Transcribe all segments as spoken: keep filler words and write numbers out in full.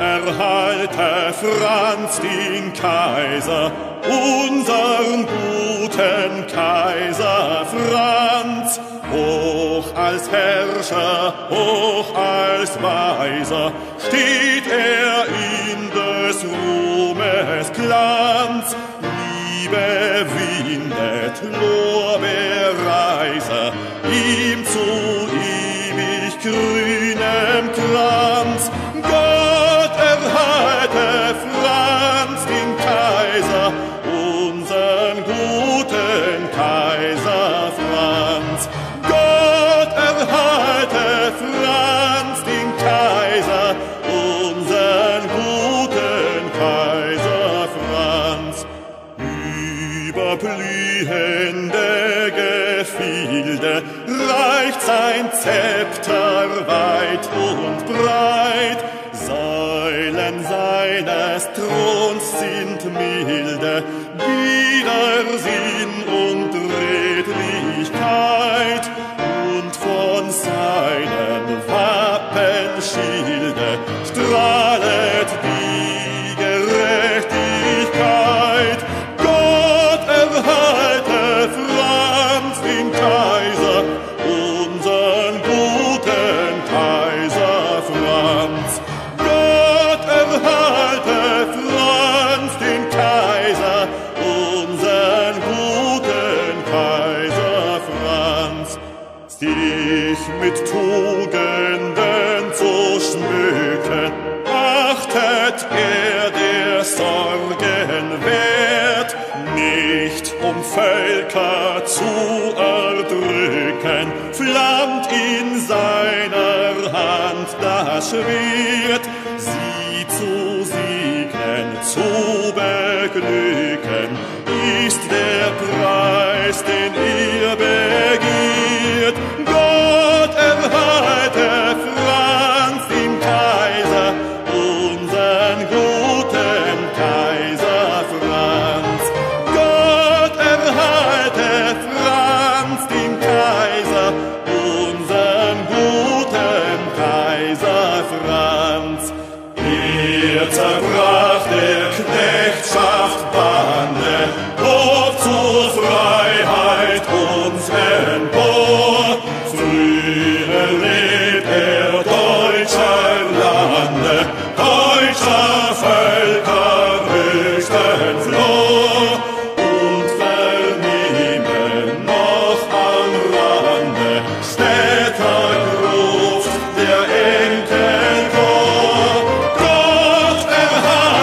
erhalte Franz den Kaiser, unsern guten Kaiser Franz. Hoch als Herrscher, hoch als Weiser, steht er in des Ruhmes Glanz. Liebe windet Lorbeerreiser, ihm zu ewig grünem Kranz. Gott erhalte Franz den Kaiser, unsern guten Kaiser Franz. Gott erhalte Franz den Kaiser, unsern guten Kaiser Franz. Über blühende Gefilde reicht sein Zepter weit und breit. Säulen seines Throns sind milde Widersinn und Redlichkeit, und von seinem Wappenschilde strahlet die Gerechtigkeit. Gott erhalte Franz den Kaiser, unsern guten Kaiser Franz. Gott erhalte Franz den Kaiser, unsern guten Kaiser Franz. Sich mit Tugenden zu schmücken, achtet er der Sorgen wert, nicht um Völker zu erdrücken, flammt in seiner Hand das Schwert, sie zu segnen, zu beglücken, ist der Preis, den ihr begehrt. Gott erhalte Franz den Kaiser, unsern guten Kaiser Franz. Gott erhalte Franz den Kaiser, unsern guten Kaiser Franz. Er zerbrach der Knechtschaft Bande, hoch zur Freiheit uns empor. Früher lebt er deutscher Lande, deutscher Völker höchsten Flor, und vernehmen noch am Rande Städtergruft der Enkelchor. Gott erhalte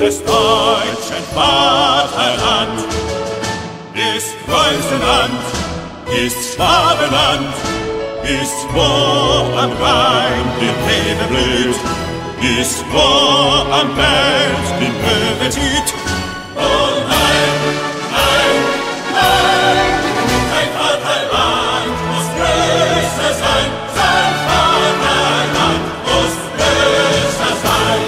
des deutschen Vaterland? Ist Preußenland, ist Schwabenland, ist wo am Rhein die Rebe blüht, ist wo am Welt die Möwe zieht. Oh nein, nein, nein, dein Vaterland muss größer sein, sein Vaterland muss größer sein.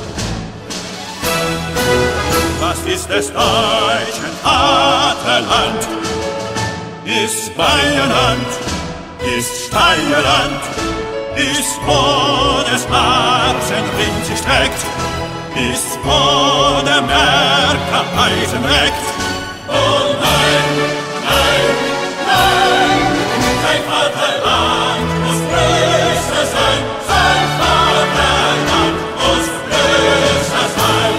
Was ist des deutschen Vaterland? Ist Bayerland, ist Steierland, ist wo des Marsenring sich streckt, ist wo der Märker Eisen weckt. Oh nein, nein, nein, dein Vaterland muss größer sein, sein Vaterland muss größer sein.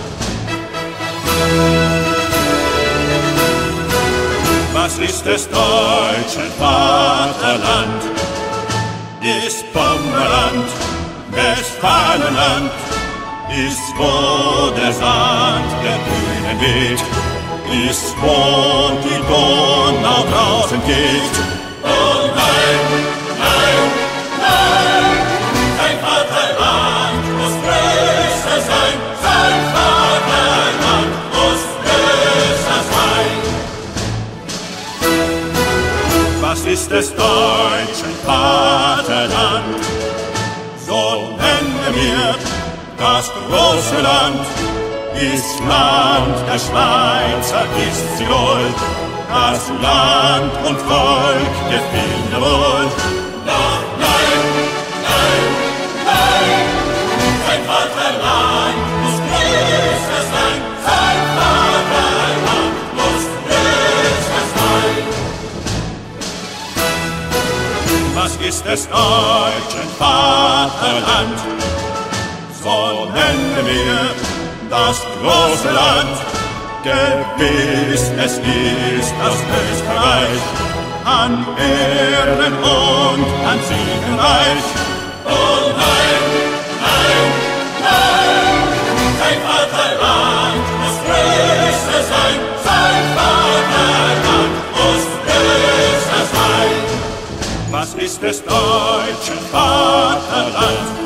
Was ist des deutschen Vaterland? Ist Bomberland, Westfalenland, ist wo der Sand der Dünen weht, ist wo die Donau draußen geht. Oh nein, nein, nein, dein Vaterland muss größer sein, sein Vaterland muss größer sein. Was ist des deutschen Vaterland? So nennen wir das große Land. Ist Land der Schweizer, ist Tirol, das Land und Volk gefiel mir wohl. Doch nein, nein, nein, sein Vaterland muss größer sein, sein Vaterland muss größer sein. Was ist des deutschen Vaterland? So nennen wir das große Land. Gewiss, es ist das Österreich, an Ehren und an Siegen reich. Oh nein, nein, nein, dein Vaterland muss größer sein, sein Vaterland muss größer sein. Was ist des deutschen Vaterland?